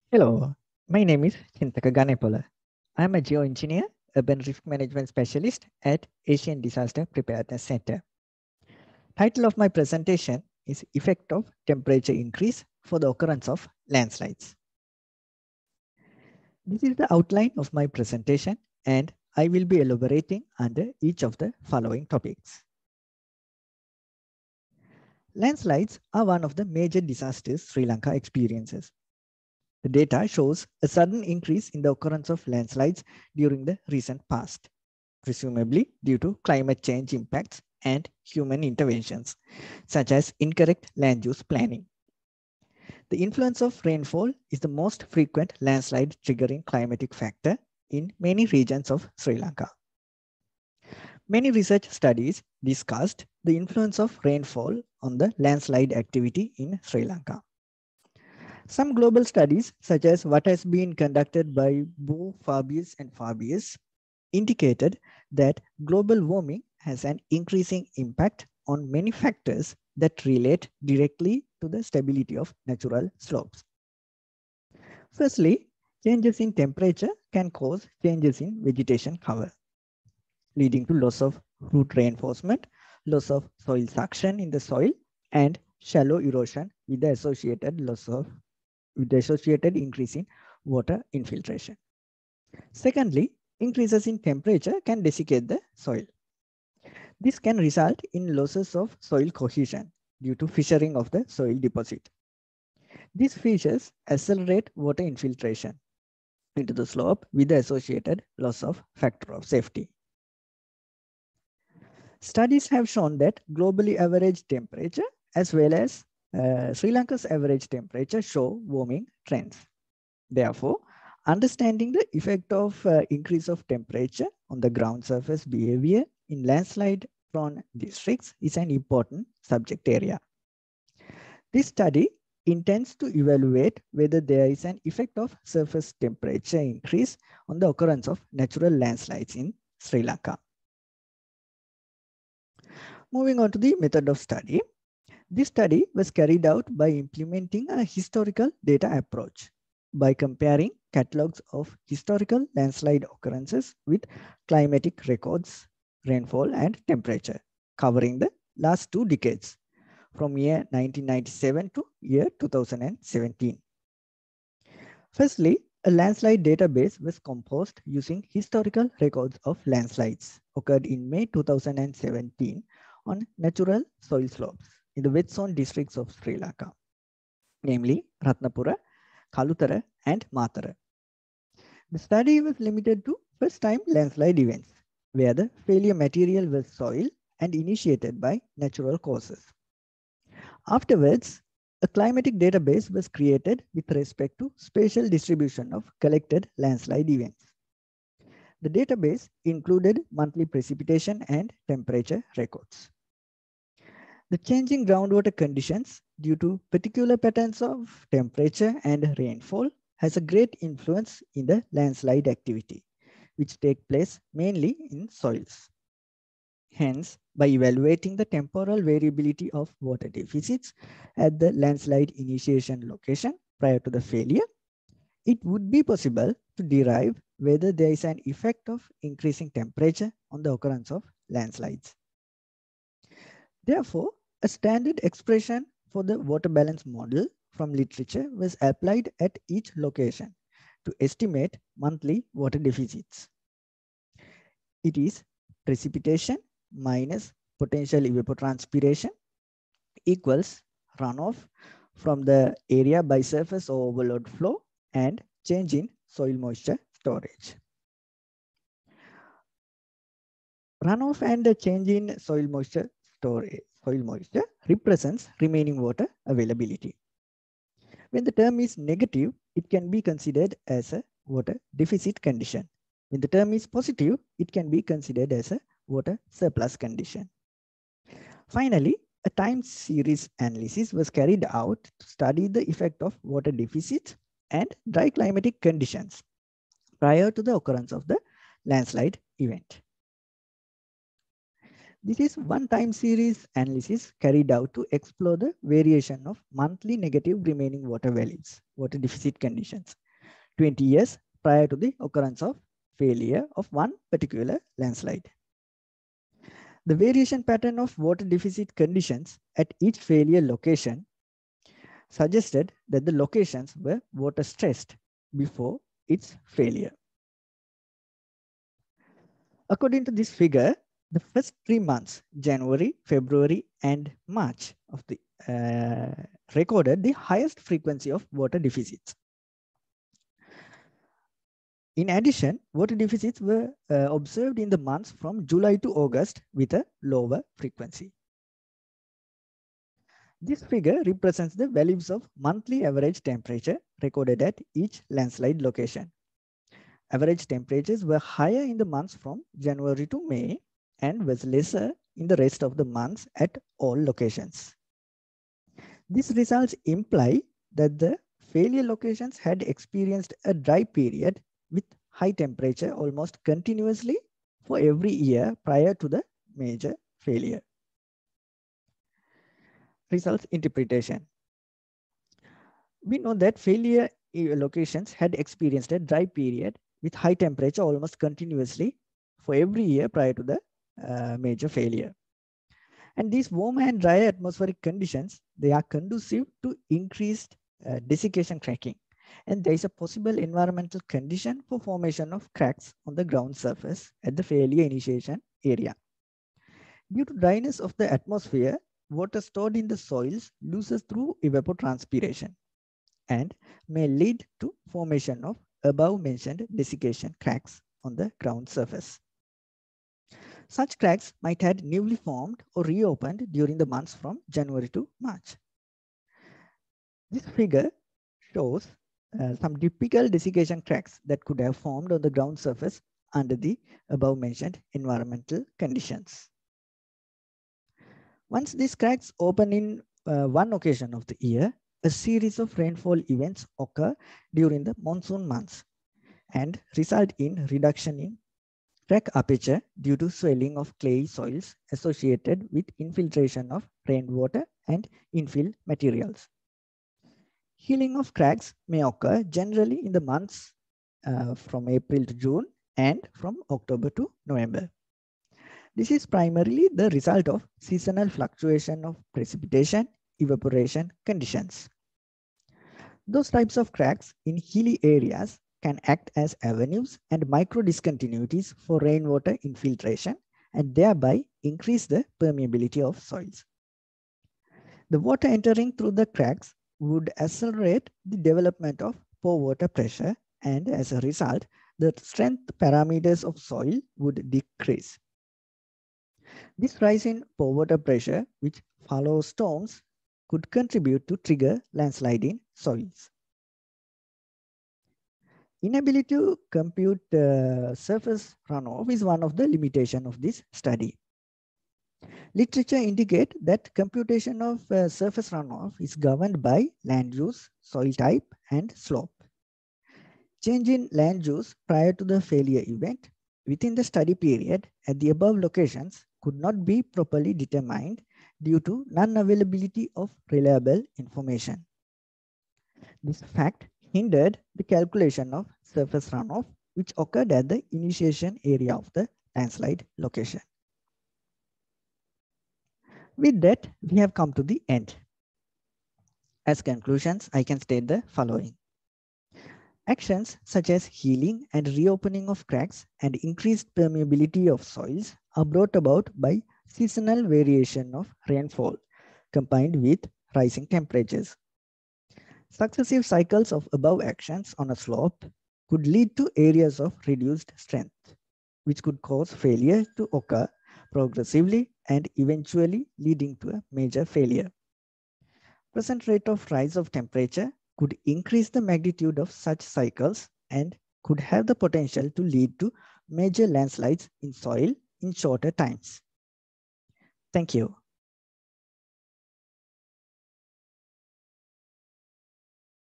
Hello, my name is Ganepola. I am a geoengineer, urban risk management specialist at Asian Disaster Preparedness Center. Title of my presentation is Effect of Temperature Increase for the Occurrence of Landslides. This is the outline of my presentation, and I will be elaborating under each of the following topics. Landslides are one of the major disasters Sri Lanka experiences. The data shows a sudden increase in the occurrence of landslides during the recent past, presumably due to climate change impacts and human interventions, such as incorrect land use planning. The influence of rainfall is the most frequent landslide triggering climatic factor in many regions of Sri Lanka. Many research studies discussed the influence of rainfall on the landslide activity in Sri Lanka. Some global studies, such as what has been conducted by Bo, Fabius, and Fabius, indicated that global warming has an increasing impact on many factors that relate directly to the stability of natural slopes. Firstly, changes in temperature can cause changes in vegetation cover, leading to loss of root reinforcement, loss of soil suction in the soil, and shallow erosion with the associated increase in water infiltration. Secondly, increases in temperature can desiccate the soil. This can result in losses of soil cohesion due to fissuring of the soil deposit. These fissures accelerate water infiltration into the slope with the associated loss of factor of safety. Studies have shown that globally average temperature as well as Sri Lanka's average temperature show warming trends. Therefore, understanding the effect of increase of temperature on the ground surface behavior in landslide-prone districts is an important subject area. This study intends to evaluate whether there is an effect of surface temperature increase on the occurrence of natural landslides in Sri Lanka. Moving on to the method of study. This study was carried out by implementing a historical data approach by comparing catalogs of historical landslide occurrences with climatic records, rainfall, and temperature, covering the last 2 decades, from year 1997 to year 2017. Firstly, a landslide database was composed using historical records of landslides occurred in May 2017 on natural soil slopes in the wet zone districts of Sri Lanka, namely Ratnapura, Kalutara, and Matara. The study was limited to first-time landslide events, where the failure material was soil and initiated by natural causes. Afterwards, a climatic database was created with respect to spatial distribution of collected landslide events. The database included monthly precipitation and temperature records. The changing groundwater conditions due to particular patterns of temperature and rainfall has a great influence in the landslide activity, which take place mainly in soils. Hence, by evaluating the temporal variability of water deficits at the landslide initiation location prior to the failure, it would be possible to derive whether there is an effect of increasing temperature on the occurrence of landslides. Therefore, a standard expression for the water balance model from literature was applied at each location to estimate monthly water deficits. It is precipitation minus potential evapotranspiration equals runoff from the area by surface or overload flow and change in soil moisture storage. Runoff and the change in soil moisture represents remaining water availability. When the term is negative, it can be considered as a water deficit condition. When the term is positive, it can be considered as a water surplus condition. Finally, a time series analysis was carried out to study the effect of water deficit and dry climatic conditions prior to the occurrence of the landslide event. This is one time series analysis carried out to explore the variation of monthly negative remaining water values, water deficit conditions, 20 years prior to the occurrence of failure of one particular landslide. The variation pattern of water deficit conditions at each failure location suggested that the locations were water stressed before its failure. According to this figure, the first 3 months, January, February, and March of the recorded the highest frequency of water deficits. In addition, water deficits were observed in the months from July to August with a lower frequency. This figure represents the values of monthly average temperature recorded at each landslide location. Average temperatures were higher in the months from January to May and was lesser in the rest of the months at all locations. These results imply that the failure locations had experienced a dry period with high temperature almost continuously for every year prior to the major failure. Results interpretation. We know that failure locations had experienced a dry period with high temperature almost continuously for every year prior to the major failure. And these warm and dry atmospheric conditions, they are conducive to increased desiccation cracking. And there is a possible environmental condition for formation of cracks on the ground surface at the failure initiation area. Due to dryness of the atmosphere, water stored in the soils loses through evapotranspiration and may lead to formation of above mentioned desiccation cracks on the ground surface. Such cracks might have newly formed or reopened during the months from January to March. This figure shows some typical desiccation cracks that could have formed on the ground surface under the above mentioned environmental conditions. Once these cracks open in one occasion of the year, a series of rainfall events occur during the monsoon months and result in reduction in crack aperture due to swelling of clay soils associated with infiltration of rainwater and infill materials. Healing of cracks may occur generally in the months from April to June and from October to November. This is primarily the result of seasonal fluctuation of precipitation, evaporation conditions. Those types of cracks in hilly areas can act as avenues and micro discontinuities for rainwater infiltration and thereby increase the permeability of soils. The water entering through the cracks would accelerate the development of pore water pressure, and as a result, the strength parameters of soil would decrease. This rise in pore water pressure, which follows storms, could contribute to trigger landslide in soils. Inability to compute surface runoff is one of the limitations of this study. Literature indicates that computation of surface runoff is governed by land use, soil type, and slope. Change in land use prior to the failure event within the study period at the above locations could not be properly determined due to non-availability of reliable information. This fact hindered the calculation of surface runoff, which occurred at the initiation area of the landslide location. With that, we have come to the end. As conclusions, I can state the following. Actions such as healing and reopening of cracks and increased permeability of soils are brought about by seasonal variation of rainfall combined with rising temperatures. Successive cycles of above actions on a slope could lead to areas of reduced strength, which could cause failure to occur progressively and eventually leading to a major failure. Present rate of rise of temperature could increase the magnitude of such cycles and could have the potential to lead to major landslides in soil in shorter times. Thank you.